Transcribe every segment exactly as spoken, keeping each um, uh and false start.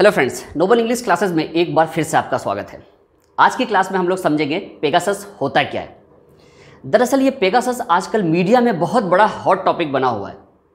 Hello friends, noble English classes में एक बार फिर से आपका स्वागत है। आज की क्लास में हम लोग समझेंगे पेगासस होता क्या है। दरअसल ये पेगासस आजकल मीडिया में बहुत बड़ा हॉट टॉपिक बना हुआ है।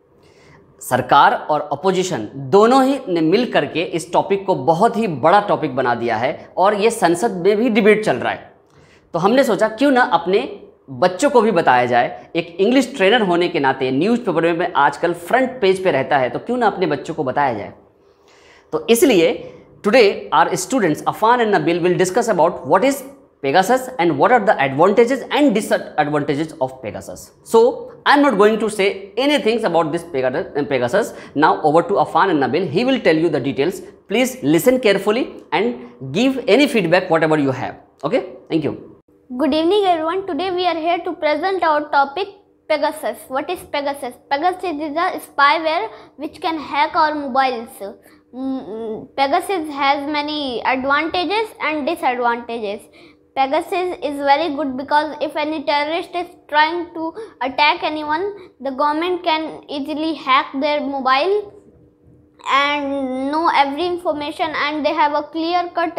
सरकार और अपोजिशन दोनों ही ने मिल करके इस टॉपिक को बहुत ही बड़ा टॉपिक बना दिया है और ये संसद में भी डिबेट चल रहा है। तो हमने सोचा क्यों ना अपने बच्चों को भी बताया जाए। एक इंग्लिश ट्रेनर होने के नाते न्यूज़पेपर में आजकल फ्रंट पेज पे रहता है, तो क्यों ना अपने बच्चों को बताया जाए। तो इसलिए today our students Afan and Nabeel will discuss about what is Pegasus and what are the advantages and disadvantages of Pegasus. So I am not going to say anything about this Pegasus. Now over to Afan and Nabeel, he will tell you the details. Please listen carefully and give any feedback whatever you have. Okay, thank you. Good evening everyone. Today we are here to present our topic Pegasus. What is Pegasus? Pegasus is a spyware which can hack our mobiles. Mm, Pegasus has many advantages and disadvantages. Pegasus is very good because if any terrorist is trying to attack anyone, the government can easily hack their mobile and know every information, and they have a clear cut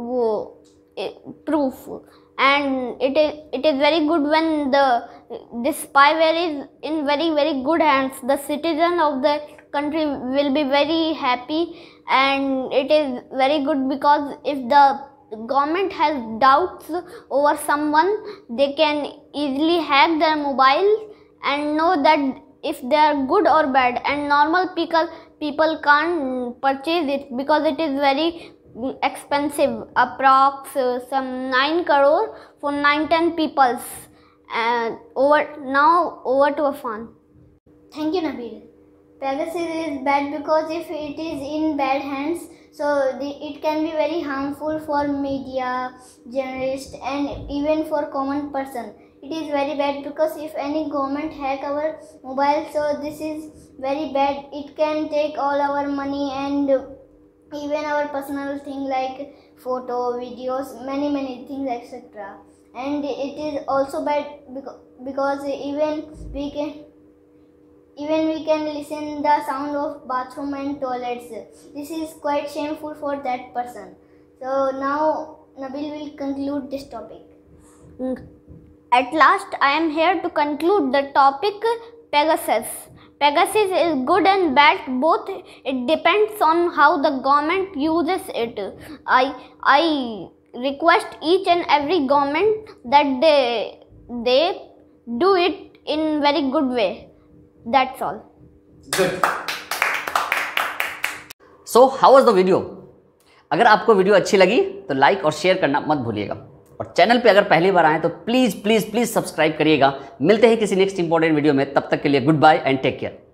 uh, proof. And it is it is very good when the this spyware is in very very good hands. The citizen of the country will be very happy, and it is very good because if the government has doubts over someone, they can easily hack their mobile and know that if they are good or bad, and normal people people can't purchase it because it is very expensive, approx uh, some nine crore for nine ten peoples. And over now over to Afan. Thank you, Nabil. Pegasus is bad because if it is in bad hands, so the, it can be very harmful for media, journalists, and even for common person. It is very bad because if any government hack our mobile, so this is very bad. It can take all our money and even our personal thing like photo, videos, many many things, etc. And it is also bad because even we can even we can listen the sound of bathroom and toilets. This is quite shameful for that person. So now Nabil will conclude this topic. At last I am here to conclude the topic Pegasus. Pegasus is good and bad both. It depends on how the government uses it. I I request each and every government that they they do it in very good way. That's all. Good. So how was the video? अगर आपको video अच्छी लगी तो like और share करना मत भूलिएगा, और चैनल पे अगर पहली बार आए तो प्लीज़ प्लीज़ प्लीज़ सब्सक्राइब करिएगा। मिलते हैं किसी नेक्स्ट इंपॉर्टेंट वीडियो में, तब तक के लिए goodbye and take care.